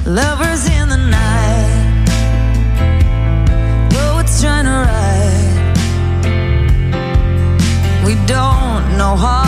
Lovers in the night, poets trying to write. We don't know how